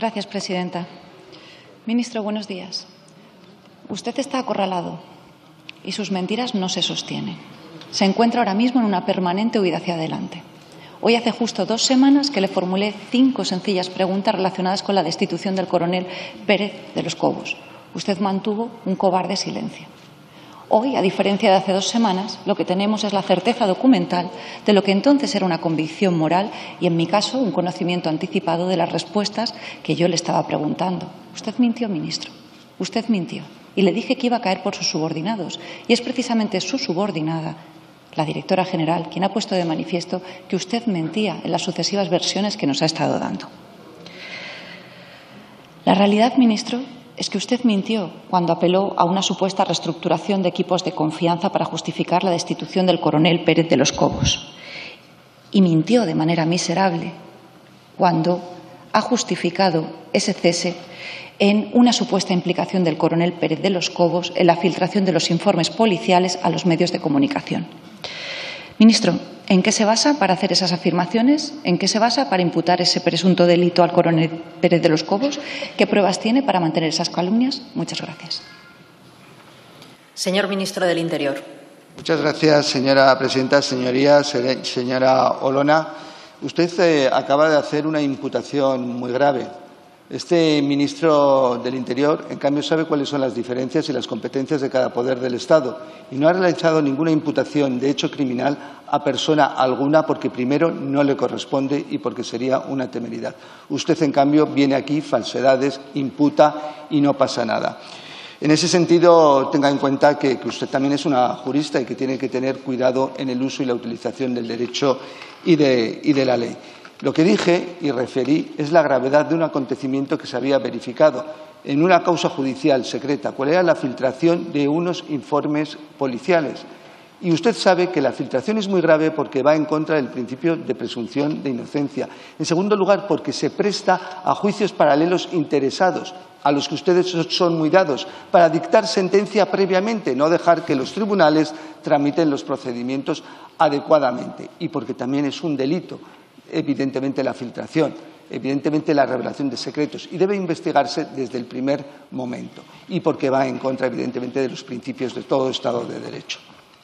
Gracias, presidenta. Ministro, buenos días. Usted está acorralado y sus mentiras no se sostienen. Se encuentra ahora mismo en una permanente huida hacia adelante. Hoy hace justo 2 semanas que le formulé 5 sencillas preguntas relacionadas con la destitución del coronel Pérez de los Cobos. Usted mantuvo un cobarde silencio. Hoy, a diferencia de hace 2 semanas, lo que tenemos es la certeza documental de lo que entonces era una convicción moral y, en mi caso, un conocimiento anticipado de las respuestas que yo le estaba preguntando. Usted mintió, ministro. Usted mintió. Y le dije que iba a caer por sus subordinados. Y es precisamente su subordinada, la directora general, quien ha puesto de manifiesto que usted mentía en las sucesivas versiones que nos ha estado dando. La realidad, ministro, es que usted mintió cuando apeló a una supuesta reestructuración de equipos de confianza para justificar la destitución del coronel Pérez de los Cobos. Y mintió de manera miserable cuando ha justificado ese cese en una supuesta implicación del coronel Pérez de los Cobos en la filtración de los informes policiales a los medios de comunicación. Ministro, ¿en qué se basa para hacer esas afirmaciones? ¿En qué se basa para imputar ese presunto delito al coronel Pérez de los Cobos? ¿Qué pruebas tiene para mantener esas calumnias? Muchas gracias. Señor Ministro del Interior. Muchas gracias, señora presidenta. Señorías, señora Olona, usted acaba de hacer una imputación muy grave. Este ministro del Interior, en cambio, sabe cuáles son las diferencias y las competencias de cada poder del Estado y no ha realizado ninguna imputación de hecho criminal a persona alguna porque, primero, no le corresponde y porque sería una temeridad. Usted, en cambio, viene aquí, falsedades, imputa y no pasa nada. En ese sentido, tenga en cuenta que usted también es una jurista y que tiene que tener cuidado en el uso y la utilización del derecho y de la ley. Lo que dije y referí es la gravedad de un acontecimiento que se había verificado en una causa judicial secreta, cuál era la filtración de unos informes policiales. Y usted sabe que la filtración es muy grave porque va en contra del principio de presunción de inocencia. En segundo lugar, porque se presta a juicios paralelos interesados, a los que ustedes son muy dados, para dictar sentencia previamente, no dejar que los tribunales tramiten los procedimientos adecuadamente. Y porque también es un delito, evidentemente, la filtración, evidentemente la revelación de secretos, y debe investigarse desde el primer momento. Y porque va en contra, evidentemente, de los principios de todo Estado de Derecho.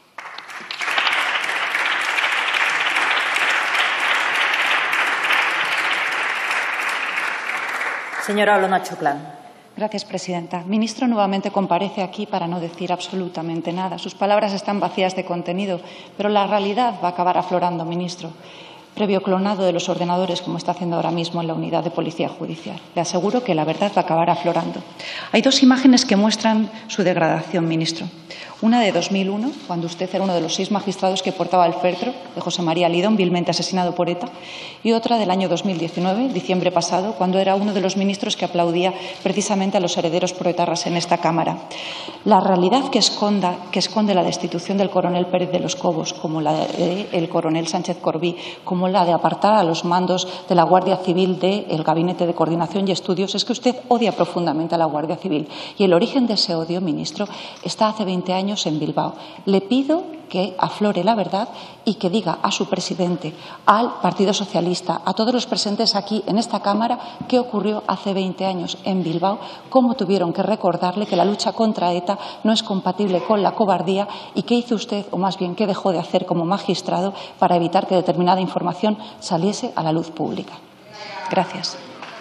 Señora Olona Choclán. Gracias, presidenta. Ministro nuevamente comparece aquí para no decir absolutamente nada. Sus palabras están vacías de contenido, pero la realidad va a acabar aflorando, ministro. Previo clonado de los ordenadores, como está haciendo ahora mismo en la unidad de Policía Judicial. Le aseguro que la verdad va a acabar aflorando. Hay 2 imágenes que muestran su degradación, ministro. Una de 2001, cuando usted era uno de los 6 magistrados que portaba el féretro de José María Lidón, vilmente asesinado por ETA, y otra del año 2019, diciembre pasado, cuando era uno de los ministros que aplaudía precisamente a los herederos proetarras en esta Cámara. La realidad que esconde la destitución del coronel Pérez de los Cobos, como la del coronel Sánchez Corbí, como la de apartar a los mandos de la Guardia Civil del Gabinete de Coordinación y Estudios, es que usted odia profundamente a la Guardia Civil. Y el origen de ese odio, ministro, está hace 20 años en Bilbao. Le pido que aflore la verdad y que diga a su presidente, al Partido Socialista, a todos los presentes aquí en esta Cámara, qué ocurrió hace 20 años en Bilbao, cómo tuvieron que recordarle que la lucha contra ETA no es compatible con la cobardía y qué hizo usted, o más bien qué dejó de hacer como magistrado para evitar que determinada información saliese a la luz pública. Gracias.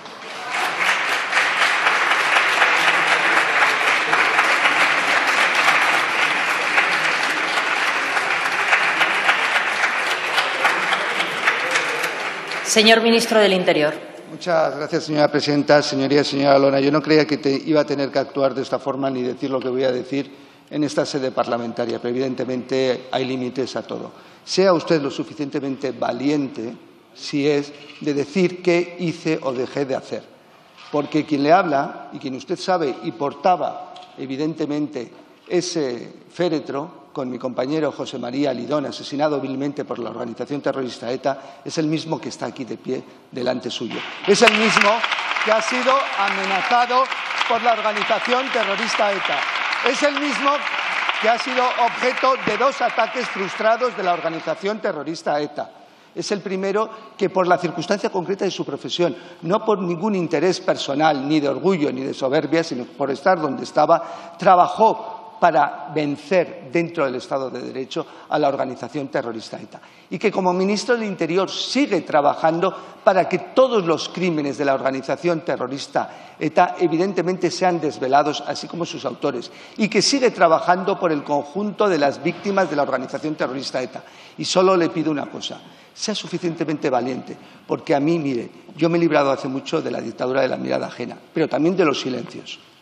Señor Ministro del Interior. Muchas gracias, señora presidenta. Señorías, señora Olona, yo no creía que iba a tener que actuar de esta forma ni decir lo que voy a decir en esta sede parlamentaria, pero evidentemente hay límites a todo. Sea usted lo suficientemente valiente, si es, de decir qué hice o dejé de hacer. Porque quien le habla, y quien usted sabe, y portaba evidentemente ese féretro, con mi compañero José María Lidón, asesinado vilmente por la organización terrorista ETA, es el mismo que está aquí de pie delante suyo. Es el mismo que ha sido amenazado por la organización terrorista ETA. Es el mismo que ha sido objeto de 2 ataques frustrados de la organización terrorista ETA. Es el primero que, por la circunstancia concreta de su profesión, no por ningún interés personal, ni de orgullo, ni de soberbia, sino por estar donde estaba, trabajó para vencer dentro del Estado de Derecho a la organización terrorista ETA. Y que como ministro del Interior sigue trabajando para que todos los crímenes de la organización terrorista ETA evidentemente sean desvelados, así como sus autores. Y que sigue trabajando por el conjunto de las víctimas de la organización terrorista ETA. Y solo le pido una cosa: sea suficientemente valiente, porque a mí, mire, yo me he librado hace mucho de la dictadura de la mirada ajena, pero también de los silencios.